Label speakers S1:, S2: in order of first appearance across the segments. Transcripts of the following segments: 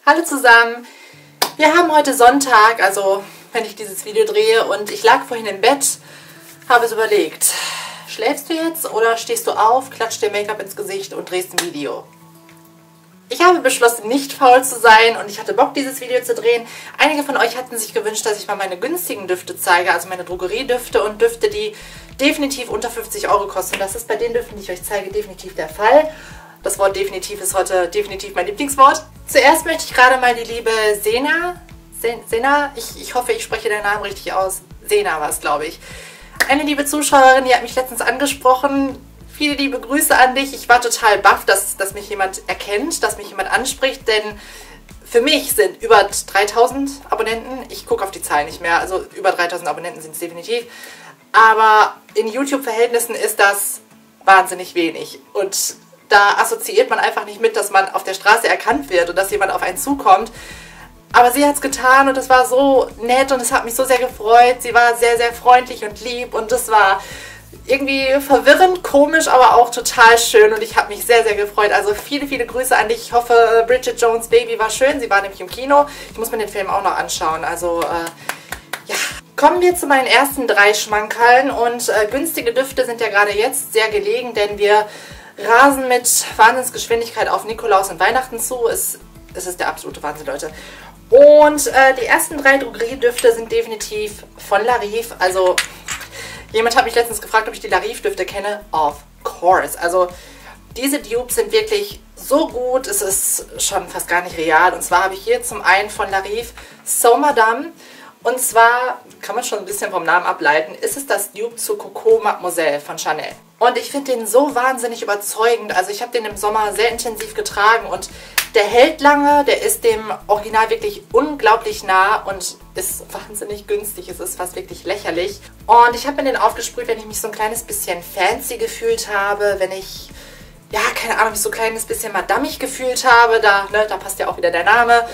S1: Hallo zusammen! Wir haben heute Sonntag, also wenn ich dieses Video drehe, und ich lag vorhin im Bett, habe es überlegt, schläfst du jetzt oder stehst du auf, klatscht dir Make-up ins Gesicht und drehst ein Video? Ich habe beschlossen, nicht faul zu sein und ich hatte Bock, dieses Video zu drehen. Einige von euch hatten sich gewünscht, dass ich mal meine günstigen Düfte zeige, also meine Drogeriedüfte und Düfte, die definitiv unter 50 € kosten. Das ist bei den Düften, die ich euch zeige, definitiv der Fall. Das Wort definitiv ist heute definitiv mein Lieblingswort. Zuerst möchte ich gerade mal die liebe Sena, ich hoffe, ich spreche den Namen richtig aus. Sena war es, glaube ich. Eine liebe Zuschauerin, die hat mich letztens angesprochen. Viele liebe Grüße an dich. Ich war total baff, dass mich jemand erkennt, dass mich jemand anspricht, denn für mich sind über 3000 Abonnenten, ich gucke auf die Zahlen nicht mehr, also über 3000 Abonnenten sind es definitiv, aber in YouTube-Verhältnissen ist das wahnsinnig wenig und da assoziiert man einfach nicht mit, dass man auf der Straße erkannt wird und dass jemand auf einen zukommt. Aber sie hat es getan und es war so nett und es hat mich so sehr gefreut. Sie war sehr, sehr freundlich und lieb und es war irgendwie verwirrend, komisch, aber auch total schön und ich habe mich sehr, sehr gefreut. Also viele, viele Grüße an dich. Ich hoffe, Bridget Jones' Baby war schön. Sie war nämlich im Kino. Ich muss mir den Film auch noch anschauen. Also, ja. Kommen wir zu meinen ersten 3 Schmankerln und günstige Düfte sind ja gerade jetzt sehr gelegen, denn wir rasen mit Wahnsinnsgeschwindigkeit auf Nikolaus und Weihnachten zu. Es ist der absolute Wahnsinn, Leute. Und die ersten 3 Drogeriedüfte sind definitiv von Larive. Also, jemand hat mich letztens gefragt, ob ich die Larive-Düfte kenne. Of course. Also, diese Dupes sind wirklich so gut. Es ist schon fast gar nicht real. Und zwar habe ich hier zum einen von Larive So Madame. Und zwar, kann man schon ein bisschen vom Namen ableiten, ist es das Dupe zu Coco Mademoiselle von Chanel. Und ich finde den so wahnsinnig überzeugend. Also ich habe den im Sommer sehr intensiv getragen und der hält lange, der ist dem Original wirklich unglaublich nah und ist wahnsinnig günstig. Es ist fast wirklich lächerlich. Und ich habe mir den aufgesprüht, wenn ich mich so ein kleines bisschen fancy gefühlt habe, wenn ich, ja, keine Ahnung, mich so ein kleines bisschen madammig gefühlt habe. Da passt ja auch wieder der Name.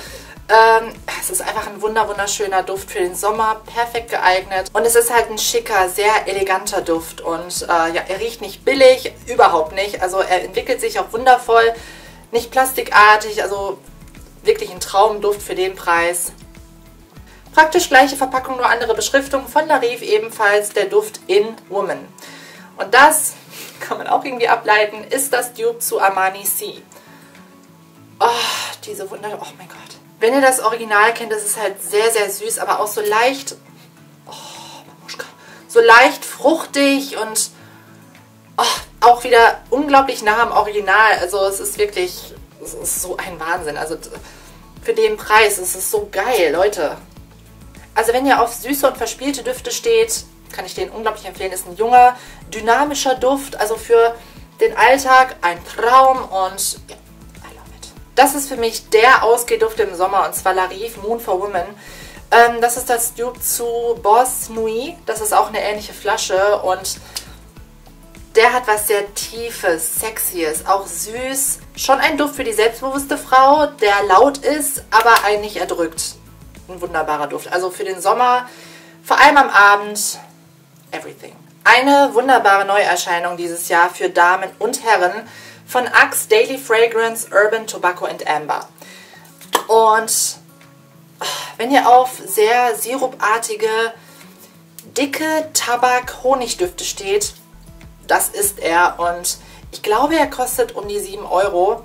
S1: Es ist einfach ein wunderschöner Duft für den Sommer, perfekt geeignet. Und es ist halt ein schicker, sehr eleganter Duft. Und ja, er riecht nicht billig, überhaupt nicht. Also er entwickelt sich auch wundervoll, nicht plastikartig, also wirklich ein Traumduft für den Preis. Praktisch gleiche Verpackung, nur andere Beschriftung. Von Larive ebenfalls der Duft In Woman. Und das, kann man auch irgendwie ableiten, ist das Dupe zu Armani C. Oh, oh mein Gott. Wenn ihr das Original kennt, das ist halt sehr, sehr süß, aber auch so leicht, oh, Mamuschka, so leicht fruchtig und oh, auch wieder unglaublich nah am Original. Also es ist wirklich, es ist so ein Wahnsinn. Also für den Preis, es ist so geil, Leute. Also wenn ihr auf süße und verspielte Düfte steht, kann ich den unglaublich empfehlen. Ist ein junger, dynamischer Duft, also für den Alltag ein Traum und ja. Das ist für mich der Ausgehduft im Sommer und zwar Larive Moon for Women. Das ist das Dupe zu Boss Nuit. Das ist auch eine ähnliche Flasche und der hat was sehr Tiefes, Sexyes, auch süß. Schon ein Duft für die selbstbewusste Frau, der laut ist, aber einen nicht erdrückt. Ein wunderbarer Duft. Also für den Sommer, vor allem am Abend, everything. Eine wunderbare Neuerscheinung dieses Jahr für Damen und Herren von Axe Daily Fragrance Urban Tobacco and Amber. Und wenn ihr auf sehr sirupartige, dicke Tabak-Honigdüfte steht, das ist er. Und ich glaube, er kostet um die 7 €.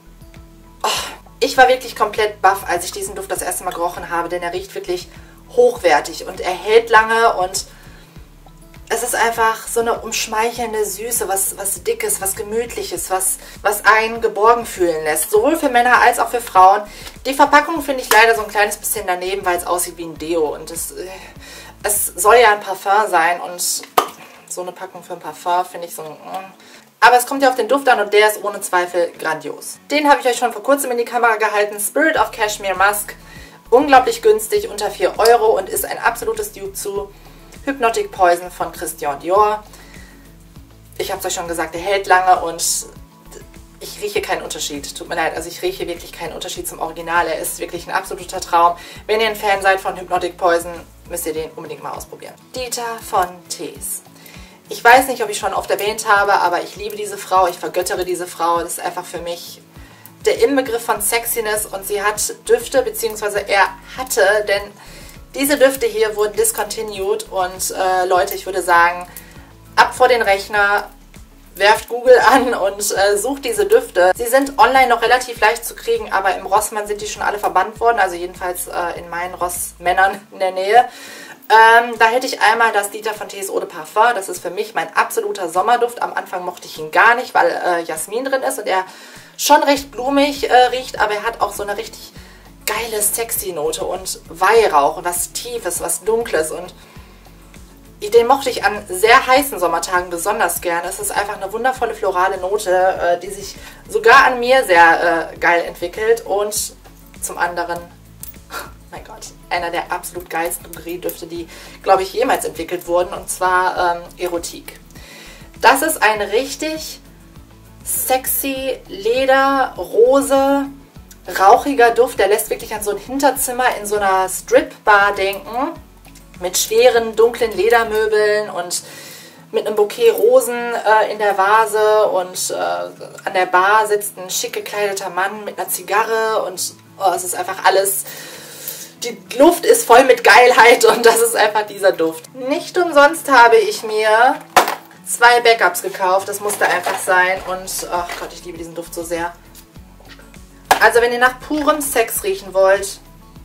S1: Ich war wirklich komplett baff, als ich diesen Duft das erste Mal gerochen habe, denn er riecht wirklich hochwertig und er hält lange und es ist einfach so eine umschmeichelnde Süße, was Dickes, was Gemütliches, was einen geborgen fühlen lässt. Sowohl für Männer als auch für Frauen. Die Verpackung finde ich leider so ein kleines bisschen daneben, weil es aussieht wie ein Deo. Und es soll ja ein Parfum sein und so eine Packung für ein Parfum finde ich so ein... Aber es kommt ja auf den Duft an und der ist ohne Zweifel grandios. Den habe ich euch schon vor kurzem in die Kamera gehalten. Spirit of Cashmere Musk. Unglaublich günstig, unter 4 € und ist ein absolutes Dupe zu Hypnotic Poison von Christian Dior. Ich habe es euch schon gesagt, der hält lange und ich rieche keinen Unterschied. Tut mir leid, also ich rieche wirklich keinen Unterschied zum Original. Er ist wirklich ein absoluter Traum. Wenn ihr ein Fan seid von Hypnotic Poison, müsst ihr den unbedingt mal ausprobieren. Dita von Tees. Ich weiß nicht, ob ich schon oft erwähnt habe, aber ich liebe diese Frau, ich vergöttere diese Frau. Das ist einfach für mich der Inbegriff von Sexiness und sie hat Düfte, beziehungsweise er hatte, denn diese Düfte hier wurden discontinued und Leute, ich würde sagen, ab vor den Rechner, werft Google an und sucht diese Düfte. Sie sind online noch relativ leicht zu kriegen, aber im Rossmann sind die schon alle verbannt worden, also jedenfalls in meinen Rossmännern in der Nähe. Da hätte ich einmal das Dieter von Tees Eau de Parfum. Das ist für mich mein absoluter Sommerduft. Am Anfang mochte ich ihn gar nicht, weil Jasmin drin ist und er schon recht blumig riecht, aber er hat auch so eine richtig geile sexy Note und Weihrauch und was Tiefes, was Dunkles, und den mochte ich an sehr heißen Sommertagen besonders gern. Es ist einfach eine wundervolle florale Note, die sich sogar an mir sehr geil entwickelt, und zum anderen, mein Gott, einer der absolut geilsten Drogeriedüfte, die, glaube ich, jemals entwickelt wurden, und zwar Erotik. Das ist ein richtig sexy, Leder, Rose, rauchiger Duft, der lässt wirklich an so ein Hinterzimmer in so einer Strip-Bar denken, mit schweren, dunklen Ledermöbeln und mit einem Bouquet Rosen in der Vase, und an der Bar sitzt ein schick gekleideter Mann mit einer Zigarre, und es ist einfach alles, die Luft ist voll mit Geilheit, und das ist einfach dieser Duft. Nicht umsonst habe ich mir 2 Backups gekauft, das musste einfach sein, und ach Gott, ich liebe diesen Duft so sehr. Also wenn ihr nach purem Sex riechen wollt,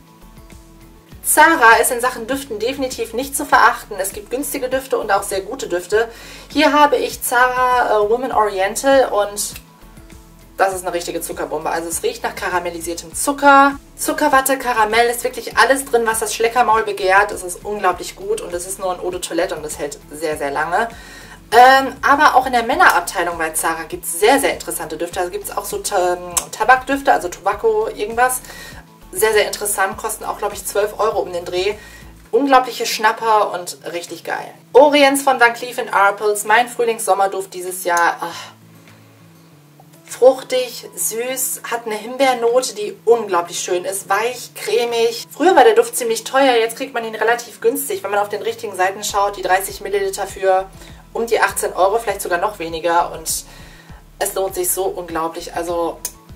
S1: Zara ist in Sachen Düften definitiv nicht zu verachten. Es gibt günstige Düfte und auch sehr gute Düfte. Hier habe ich Zara Woman Oriental, und das ist eine richtige Zuckerbombe. Also es riecht nach karamellisiertem Zucker. Zuckerwatte, Karamell, ist wirklich alles drin, was das Schleckermaul begehrt. Es ist unglaublich gut, und es ist nur ein Eau de Toilette und das hält sehr, sehr lange. Aber auch in der Männerabteilung bei Zara gibt es sehr, sehr interessante Düfte. Also gibt es auch so Tabakdüfte, also Tobacco irgendwas. Sehr, sehr interessant, kosten auch, glaube ich, 12 Euro um den Dreh. Unglaubliche Schnapper und richtig geil. Orients von Van Cleef & Arpels, mein Frühlings-Sommerduft dieses Jahr. Ach. Fruchtig, süß, hat eine Himbeernote, die unglaublich schön ist. Weich, cremig. Früher war der Duft ziemlich teuer, jetzt kriegt man ihn relativ günstig. Wenn man auf den richtigen Seiten schaut, die 30 Milliliter für um die 18 Euro, vielleicht sogar noch weniger. Und es lohnt sich so unglaublich. Also,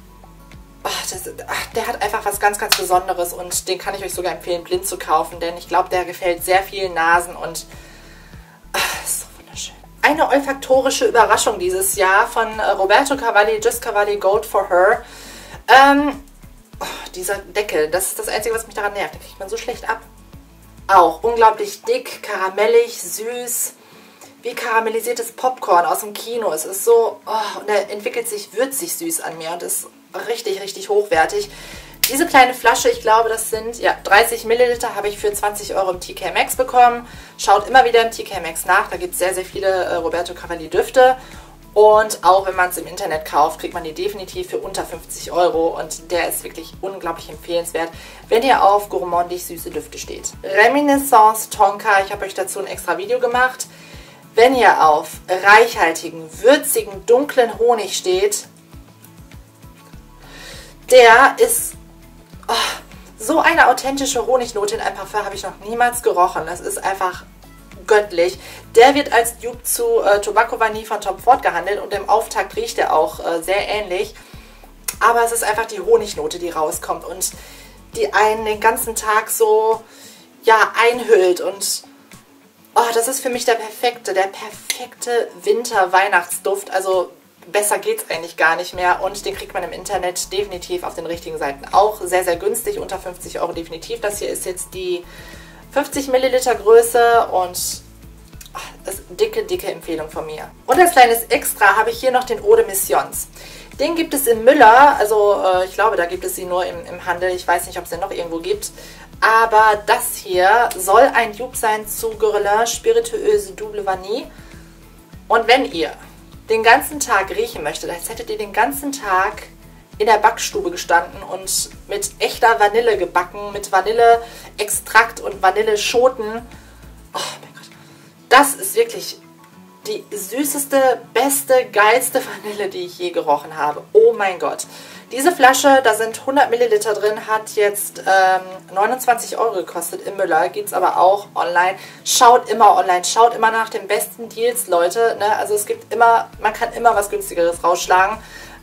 S1: der hat einfach was ganz, ganz Besonderes, und den kann ich euch sogar empfehlen, blind zu kaufen, denn ich glaube, der gefällt sehr vielen Nasen, und ist so wunderschön. Eine olfaktorische Überraschung dieses Jahr von Roberto Cavalli, Just Cavalli Gold for Her. Dieser Deckel, das ist das Einzige, was mich daran nervt. Den kriegt man so schlecht ab. Auch unglaublich dick, karamellig, süß, wie karamellisiertes Popcorn aus dem Kino. Es ist so, und er entwickelt sich würzig süß an mir und ist richtig, richtig hochwertig. Diese kleine Flasche, ich glaube, das sind 30 Milliliter, habe ich für 20 Euro im TK Maxx bekommen. Schaut immer wieder im TK Maxx nach, da gibt es sehr, sehr viele Roberto Cavalli Düfte. Und auch wenn man es im Internet kauft, kriegt man die definitiv für unter 50 Euro. Und der ist wirklich unglaublich empfehlenswert, wenn ihr auf gourmandig süße Düfte steht. Reminiscence Tonka, ich habe euch dazu ein extra Video gemacht. Wenn ihr auf reichhaltigen, würzigen, dunklen Honig steht, der ist so eine authentische Honignote in einem Parfum habe ich noch niemals gerochen. Das ist einfach göttlich. Der wird als Dupe zu Tobacco Vanille von Tom Ford gehandelt, und im Auftakt riecht er auch sehr ähnlich. Aber es ist einfach die Honignote, die rauskommt und die einen den ganzen Tag so einhüllt, und das ist für mich der perfekte Winter-Weihnachtsduft. Also besser geht's eigentlich gar nicht mehr, und den kriegt man im Internet definitiv auf den richtigen Seiten auch sehr, sehr günstig, unter 50 Euro definitiv. Das hier ist jetzt die 50 Milliliter Größe, und das ist dicke Empfehlung von mir. Und als kleines Extra habe ich hier noch den Eau de Missions. Den gibt es im Müller, also ich glaube, da gibt es sie nur im Handel. Ich weiß nicht, ob es den noch irgendwo gibt. Aber das hier soll ein Dupe sein zu Guerlain Spiritueuse Double Vanille. Und wenn ihr den ganzen Tag riechen möchtet, als hättet ihr den ganzen Tag in der Backstube gestanden und mit echter Vanille gebacken, mit Vanilleextrakt und Vanilleschoten. Oh mein Gott. Das ist wirklich die süßeste, beste, geilste Vanille, die ich je gerochen habe. Oh mein Gott. Diese Flasche, da sind 100 Milliliter drin, hat jetzt 29 Euro gekostet im Müller. Gibt es aber auch online. Schaut immer online, schaut immer nach den besten Deals, Leute. Ne? Also es gibt immer, man kann immer was günstigeres rausschlagen.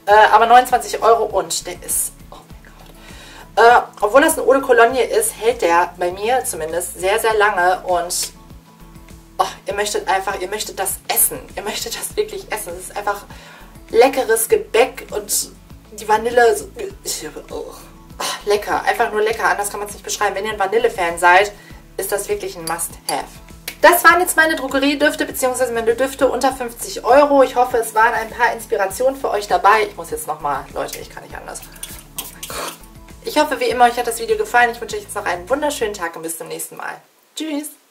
S1: Aber 29 Euro und der ist, oh mein Gott. Obwohl das eine Eau de Cologne ist, hält der bei mir zumindest sehr, sehr lange und oh, ihr möchtet das essen. Ihr möchtet das wirklich essen. Es ist einfach leckeres Gebäck und die Vanille, oh, lecker, einfach nur lecker, anders kann man es nicht beschreiben. Wenn ihr ein Vanille-Fan seid, ist das wirklich ein Must-Have. Das waren jetzt meine Drogeriedüfte, beziehungsweise meine Düfte unter 50 Euro. Ich hoffe, es waren ein paar Inspirationen für euch dabei. Ich muss jetzt nochmal, Leute, ich kann nicht anders. Oh mein Gott. Ich hoffe, wie immer, euch hat das Video gefallen. Ich wünsche euch jetzt noch einen wunderschönen Tag und bis zum nächsten Mal. Tschüss!